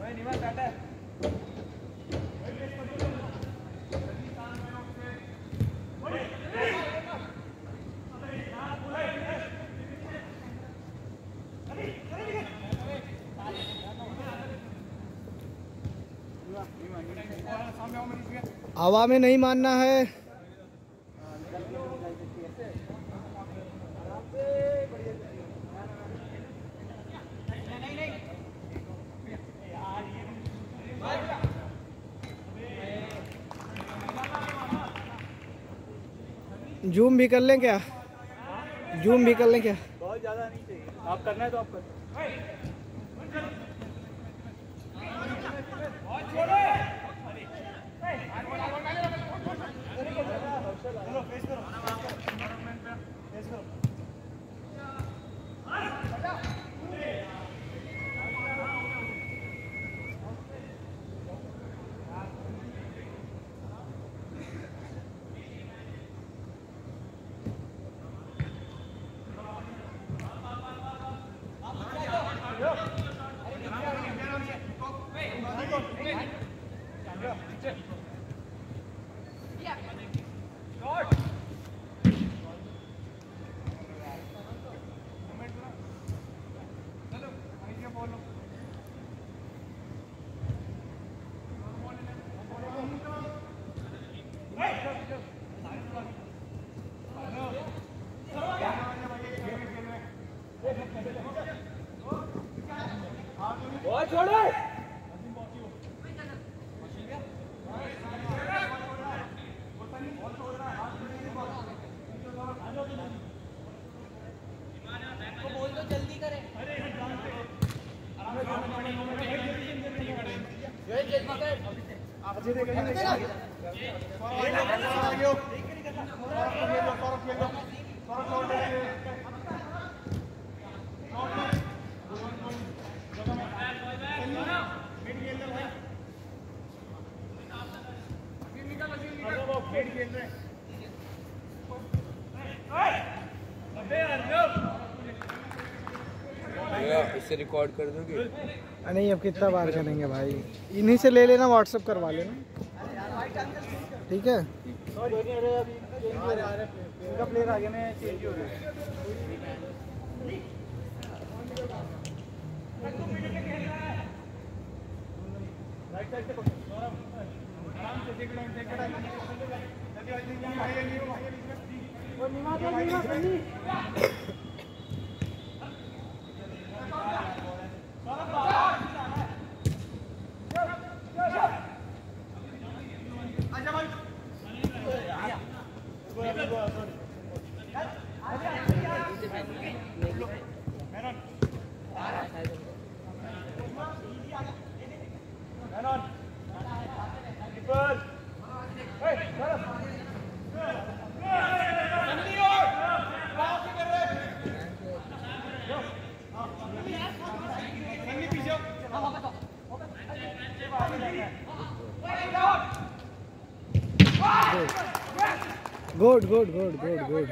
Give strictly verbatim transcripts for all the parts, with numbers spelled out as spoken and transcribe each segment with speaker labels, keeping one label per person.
Speaker 1: हवा में नहीं मानना है। जूम भी कर लें क्या? जूम भी कर लें क्या?
Speaker 2: बहुत ज्यादा नहीं चाहिए, आप करना है तो आप कर।
Speaker 3: इससे रिकॉर्ड कर दोगे?
Speaker 1: नहीं, अब कितना बार करेंगे भाई। इन्हीं से ले लेना, व्हाट्सएप करवा लेना, ठीक है?
Speaker 2: प्लेयर आगे में चेंज हो रहा है। राइट साइड से पकड़ो, आराम से टेक डाउन, टेक डाउन। वो निमा दो, निमा बंदी। आजा भाई।
Speaker 1: Good good good good good.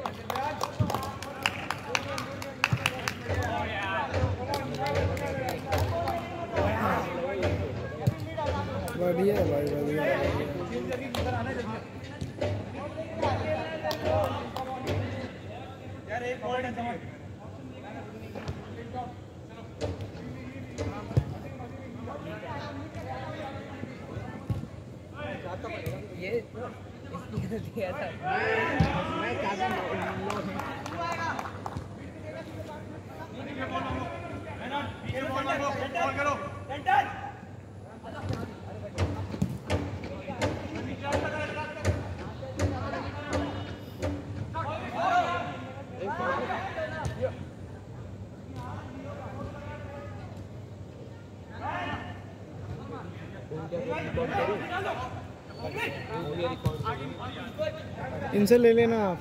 Speaker 1: बढ़िया भाई, बढ़िया।
Speaker 2: यार एक पॉइंट है समझ।
Speaker 3: ये इसने दिया था। मैं ज्यादा लो है।
Speaker 2: ये बॉल लो, बॉल करो। सेंटर।
Speaker 1: इनसे ले लेना आप।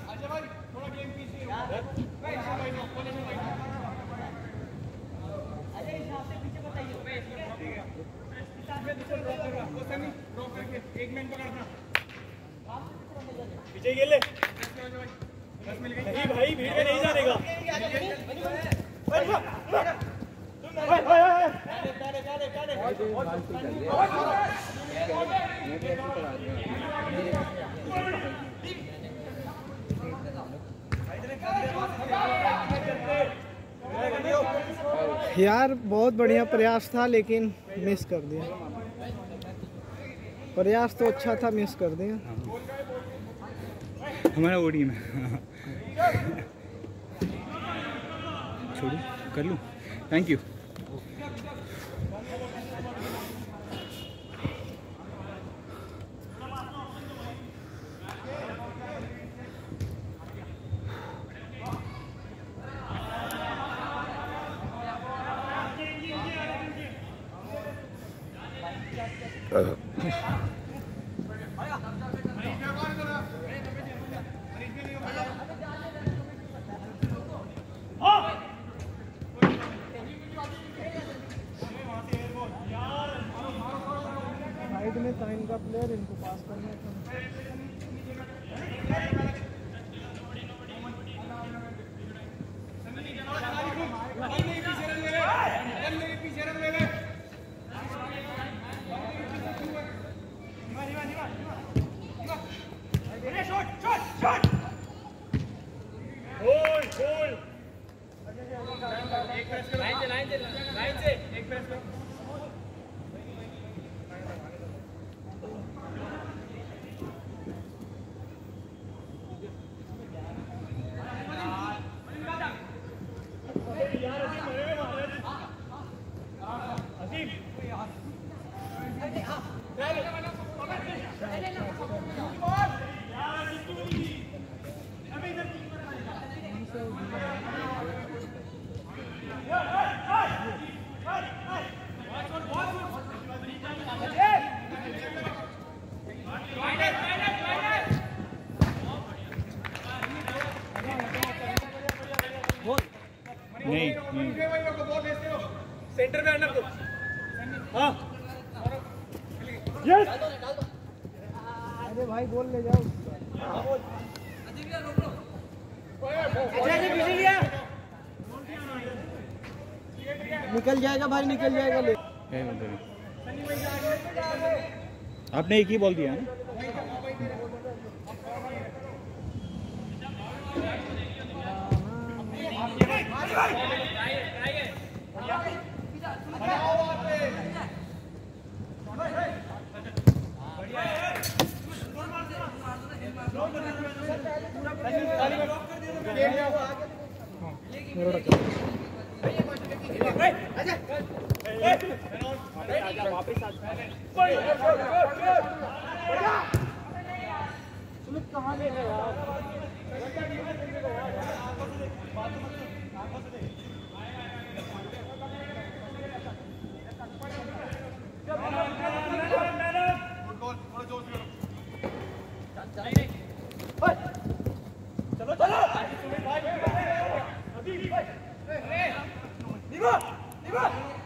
Speaker 2: एक मिनट पकड़ना, पीछे खेल ले। नहीं भाई, भीड़ में नहीं जाने का।
Speaker 3: भाई तो बात ही कर रहे हैं मैं भी ऐसे करा
Speaker 1: दिया यार। बहुत बढ़िया प्रयास था लेकिन मिस कर दिया। प्रयास तो अच्छा था, मिस कर दिया।
Speaker 2: हमारा ओडी में छोड़ू कर लूँ। Thank you.
Speaker 1: साइड में था इनका प्लेयर, इनको पास करना था।
Speaker 2: नहीं
Speaker 4: सेंटर में आना तो हाँ
Speaker 1: यस। अरे भाई गोल ले जाओ। निकल जाएगा भाई, निकल जाएगा। ले
Speaker 2: आपने एक ही बॉल दिया ना।
Speaker 1: कहाँ ले गए यार?
Speaker 4: चलो चलो निभा निभा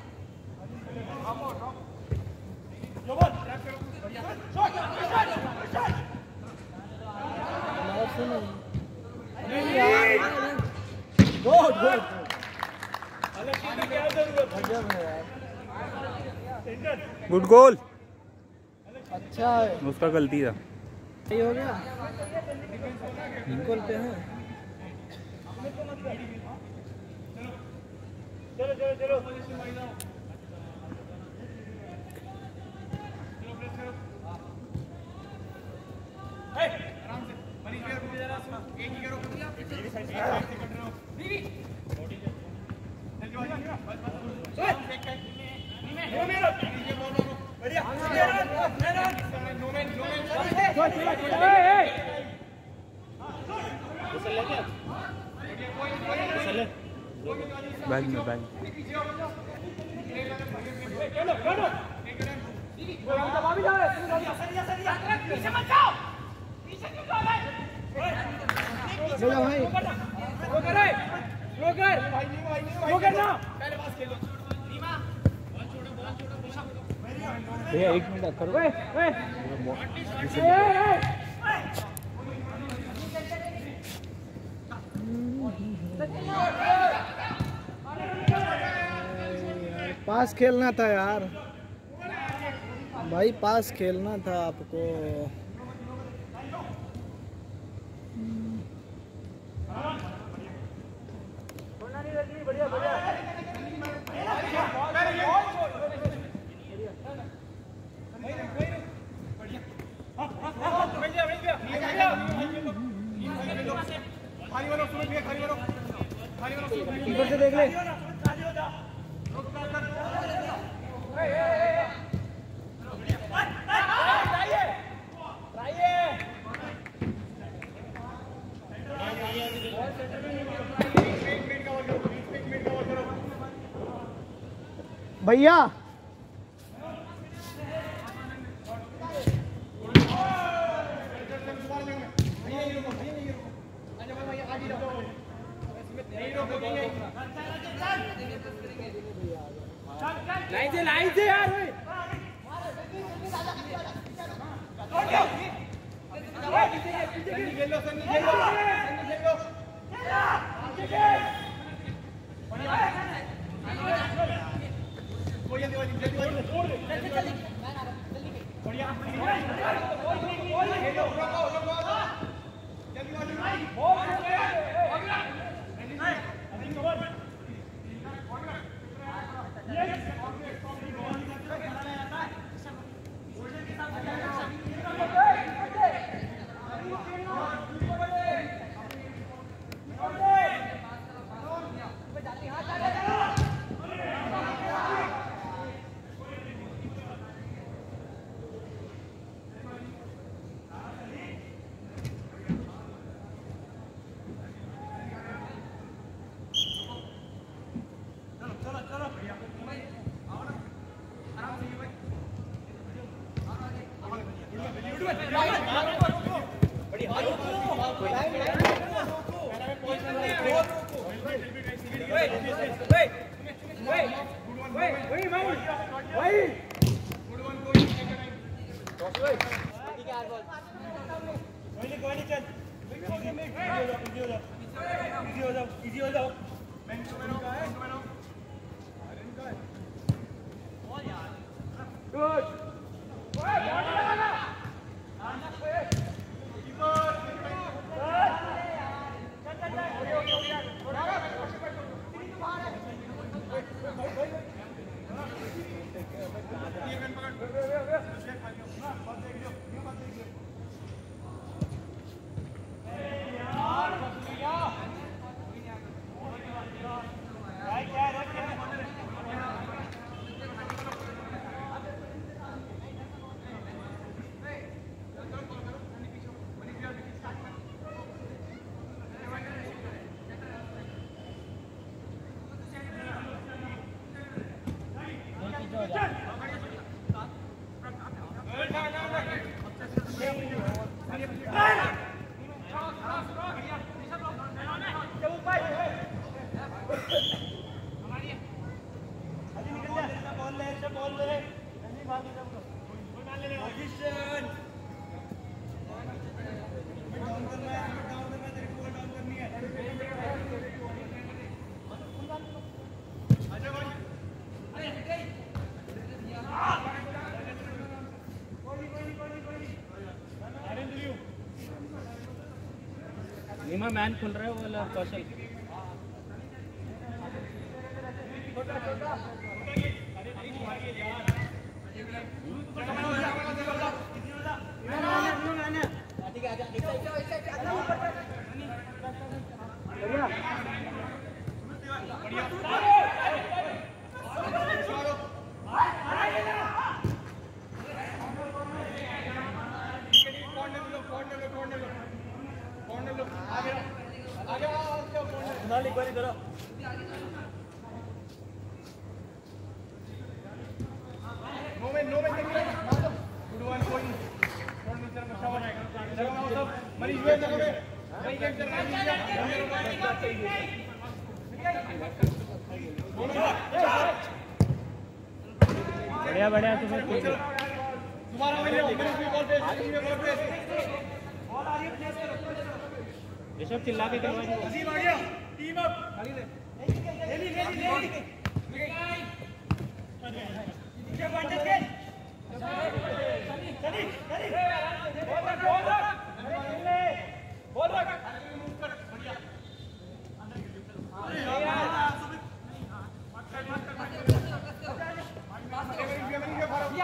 Speaker 2: गुड गोल।
Speaker 1: अच्छा है,
Speaker 2: उसका गलती था।
Speaker 1: सही हो गया। गोल पे है।
Speaker 4: चलो चलो चलो
Speaker 2: बैग में बैग
Speaker 1: चलो भाई
Speaker 2: भैया एक मिनट करो।
Speaker 1: पास खेलना था यार। भाई पास खेलना था आपको।
Speaker 4: बढ़िया बढ़िया
Speaker 1: कीपर से देख ले। भैया
Speaker 2: लाइन से लाइन से यार नीमा मैन खुल रहा है वो वाला कौशल बढ़िया बढ़िया ये सब चिल्ला के करवा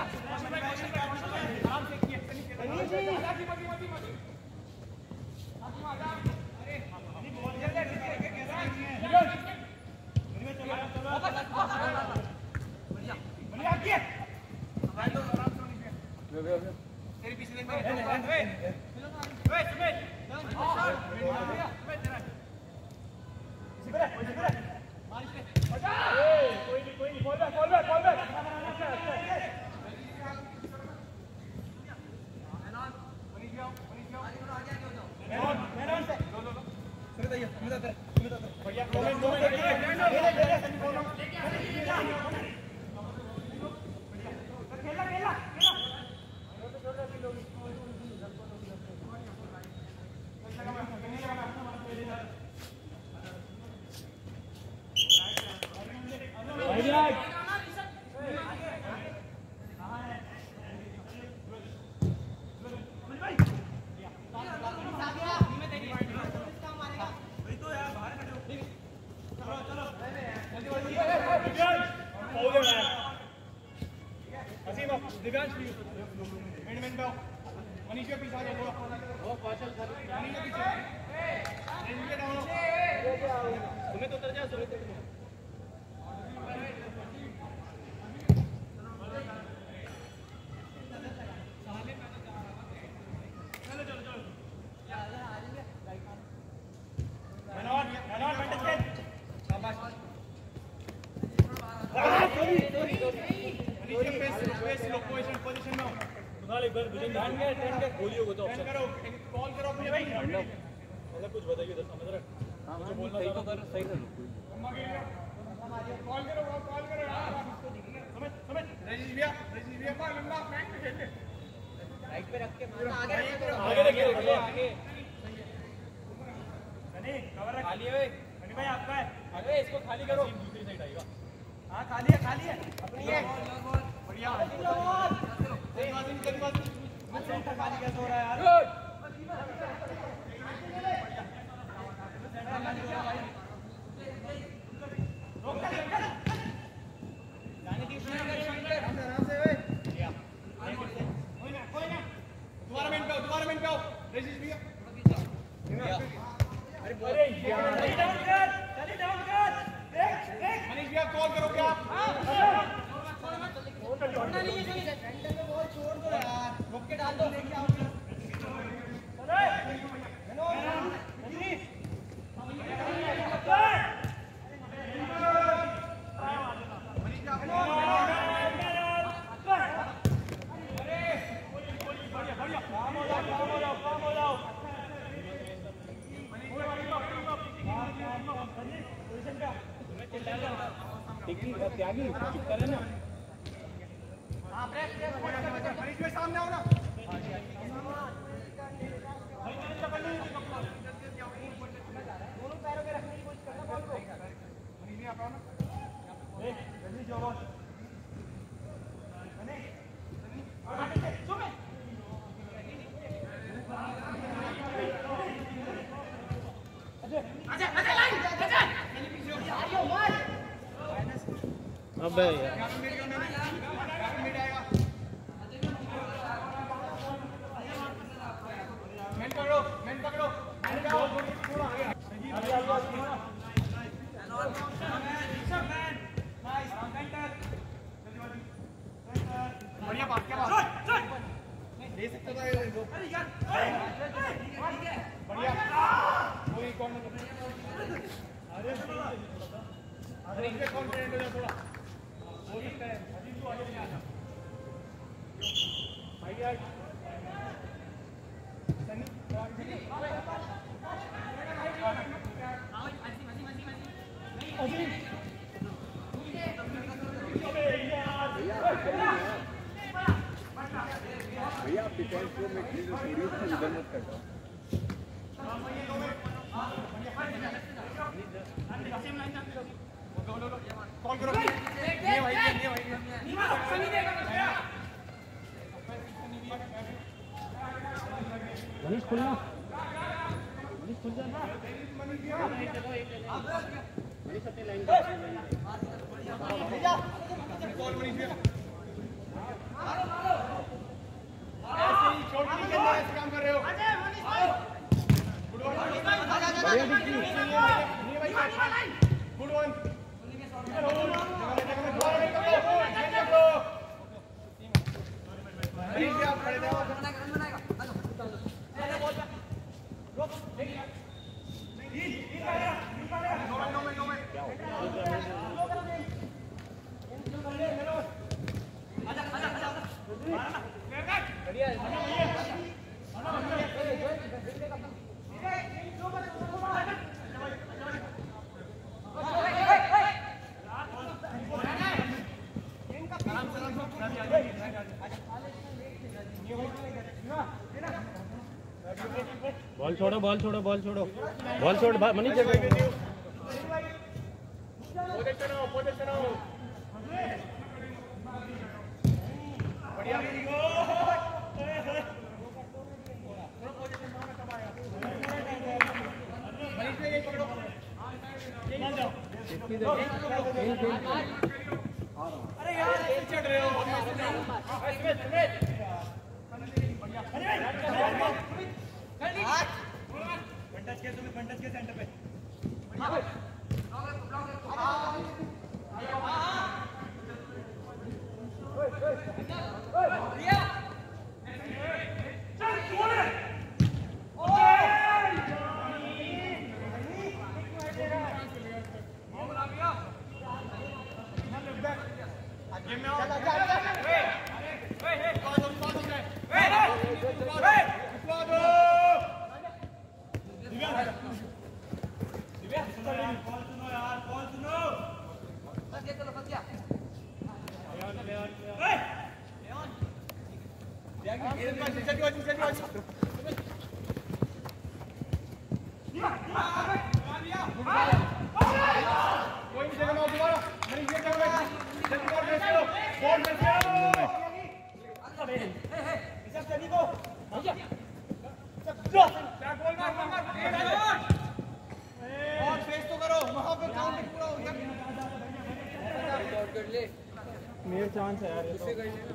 Speaker 2: दिव्यांश मेन मेन पे मनीष के पीछे आ जाओ थोड़ा वो कौशल मनीष के पीछे रेंज के डाउन सुमित उतर जा सुमित चलो चलो चलो मनोज मनोज फंटे शाबाश ध्यान के ध्यान के गोलियों को तो ऑप्शन करो कॉल करो अपने भाई मतलब कुछ बताइए तो समझ रहे हां मुझे बोलना सही तो कर सही कर कॉल करो कॉल करो यार समझ समझ रजीश भैया रजीश भैया का लंबा फ्लैंक पे खेल ले राइट पे रख के मारना आगे आगे रखिए आगे आगे नहीं कवर रख खाली है भाई भाई आपका है आगे इसको खाली करो दूसरी साइड आएगा हां खाली है खाली है अपनी है बढ़िया सही बात है सही बात है मैं सेंटर खाली कैसे हो रहा है यार सेंटर खाली हो रहा भाई रोक कर जाने की शुरू कर आराम से ओए कोई ना कोई ना दोबारा मिनट पे दोबारा मिनट पे आओ रजीश भैया अरे अरे चली डाउन कर चली डाउन कर देख देख मनीष भैया कॉल करो क्या छोड़ना नहीं है सेंटर में बॉल छोड़ दो यार रोक के डाल दो लेके आओ अरे हेलो नहीं मनीष का हेलो अरे बढ़िया बढ़िया काम हो जाओ काम हो जाओ काम हो जाओ पोजीशन पे ठीक है त्यागी चुप करे ना हां प्रेस प्रेस मनीष भाई सामने आओ ना दोनों पैरों पे रखने की कोशिश करना बॉल को मनीष भी आप आओ ना ए जल्दी जाओ बॉल मनीष आगे से सुमे आजा आजा लाइन आजा आइयो मार अबे यार मेन पकड़ो मेन पकड़ो मेन जाओ थोड़ा आगे आगे आगे नाइस सेंटर बढ़िया पास क्या पास दे सकता था ये अरे यार बढ़िया कोई कौन अरे अरे इनके कॉन्फिडेंट हो जा थोड़ा हो सकता है अजीब तो आगे नहीं आना भाई यार सनी
Speaker 3: भैया आप डिफेंस को मैं सीरीज से उधर मत करता
Speaker 2: कॉल करो ये भाई ये भाई सनी देगा
Speaker 1: मनीष खुलना मनीष खुल जा ना
Speaker 3: मनीष अपनी लाइन
Speaker 2: कॉल मनीष ऐसे ही छोड़ के निकल रहे ऐसे काम कर रहे हो गुड वन बढ़िया डिक्की नहीं भाई गुड वन नहीं आप खड़े जाओ
Speaker 3: बॉल छोड़ो बॉल छोड़ो बॉल छोड़ो बॉल छोड़ मनी जगह
Speaker 2: पोजीशन आओ पोजीशन आओ बढ़िया अरे यार चढ़ रहे हो पंटच के तुम्हें पंटच के सेंटर पे
Speaker 1: मेरे चांस है यार इससे कर लेना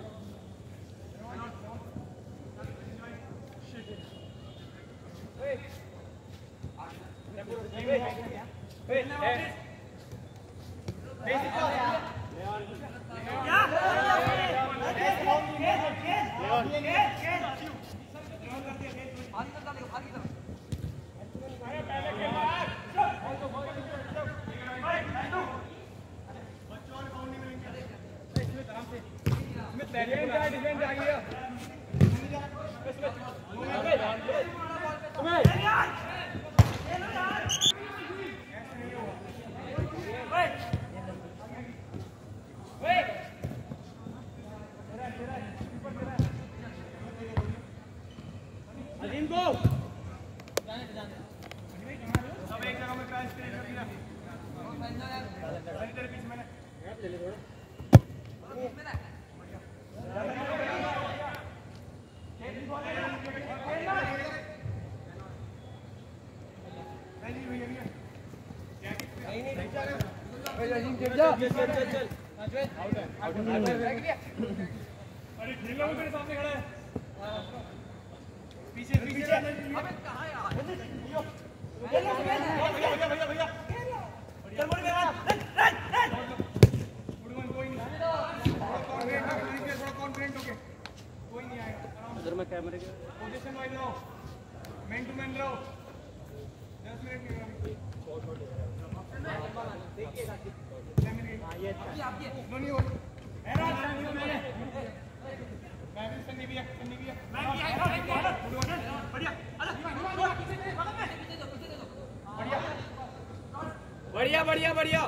Speaker 1: बढ़िया बढ़िया बढ़िया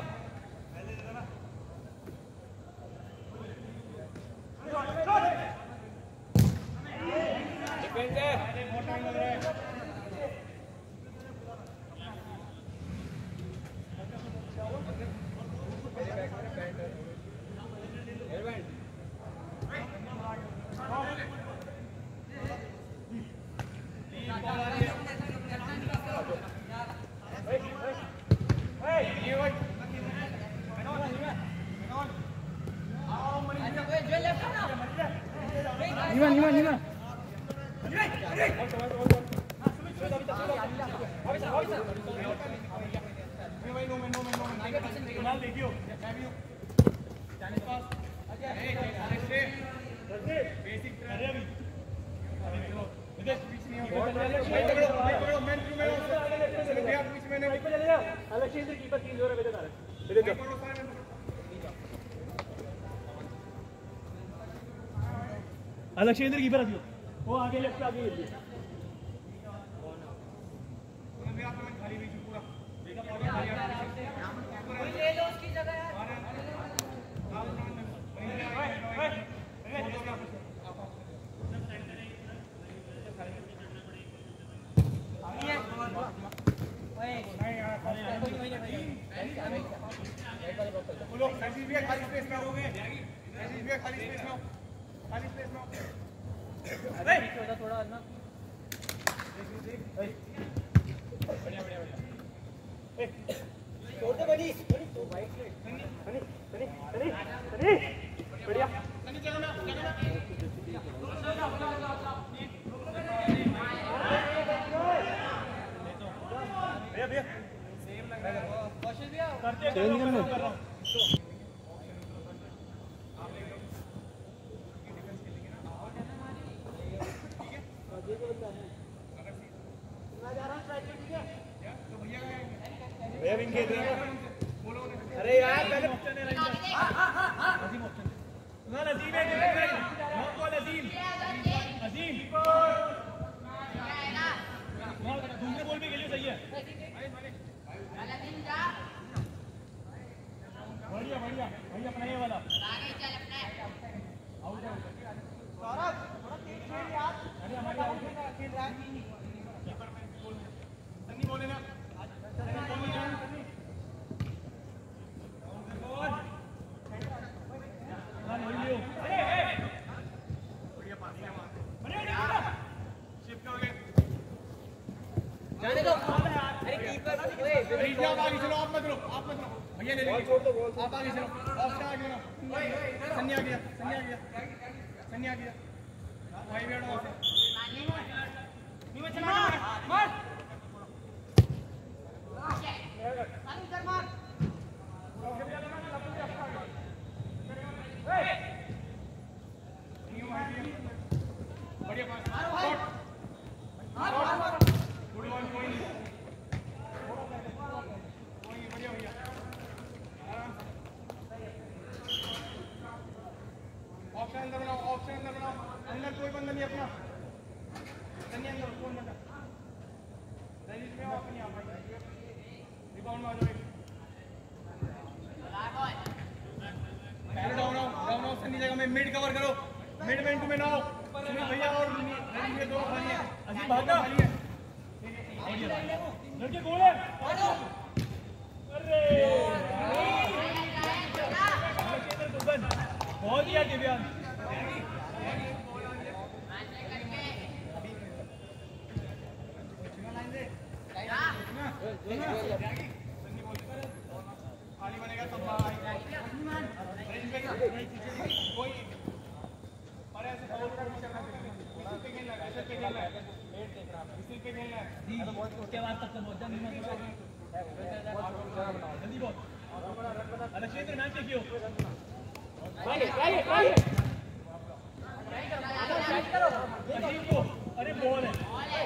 Speaker 1: नीमा नीमा नीमा
Speaker 2: अलक्षेंद्र कीपर आती हो वो आगे लेफ्ट पे आगे ये
Speaker 4: ले लो उसकी जगह यार
Speaker 2: खाली स्पेस में आओगे खाली स्पेस में खाली स्पेस में
Speaker 4: थोड़ा थोड़ा ना
Speaker 2: बढ़िया बढ़िया
Speaker 4: छोड़ दे बनी बनी बनी बनी बनी बढ़िया
Speaker 2: सनी जगह में जगह भैया भैया सेम लग रहा है कौशल भैया करते
Speaker 1: चेंज करना
Speaker 2: कर रहा हूं अरे यार पहले ऑप्शन है अजीम ऑप्शन ना अजीम है नॉट बॉल अजीम अजीम दूसरे बॉल पे खेलियो सही है बढ़िया बढ़िया भाई अपना ये वाला आउट है सौरभ थोड़ा तेज खेल यार अरे हमारे आउट खेल रहा है कीपर में गोल सन्नी बोले ना
Speaker 4: जाने दो अरे कीपर ओए
Speaker 2: आप आगे चलो आप मत रो आप मत रो भैया ले लीजिए छोड़ दो आप आगे चलो ऑफ से आगे ना सन्नी आ गया सन्नी आ गया सन्नी आ गया भाई बैठो वहां से नीचे चला मार
Speaker 4: सानी इधर मार
Speaker 2: बढ़िया पास गुड वन कोई नहीं कोई बढ़िया भैया ऑप्शन अंदर बनाओ ऑप्शन अंदर बनाओ अंदर कोई बंदा नहीं अपना सन्नी अंदर कौन बंदा रैली में आओ अपनी आप रिबाउंड में आ जाओ पहले डाउन आओ डाउन आओ सन्नी जगह में मिड कवर करो मिड में इनटू में ना आओ सुनील भैया और रैली में दो खाली है अजीम भागना खाली है लड़के गोल है अरे बहुत दिया दिव्यांग खाली बनेगा तब कोई और ऐसे फाउल का भी चलना चाहिए इसी पे खेलना है ऐसे पे खेलना है इसी पे खेलना है उसके बाद तक तो बहुत जल्दी जल्दी बहुत अलग क्षेत्र मैच देखियो अजीम को अरे बॉल है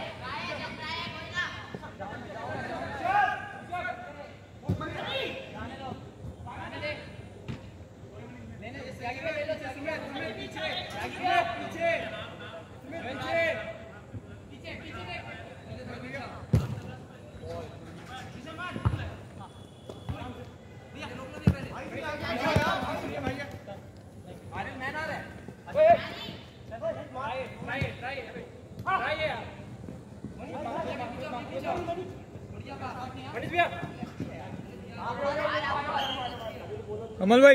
Speaker 2: पीछे पीछे
Speaker 1: कमल भाई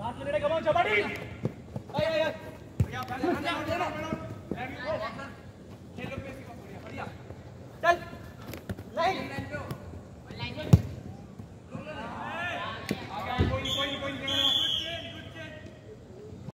Speaker 2: लास्ट मिनट है कमाओ चबाड़ी। आए आए आए। बढ़िया बढ़िया।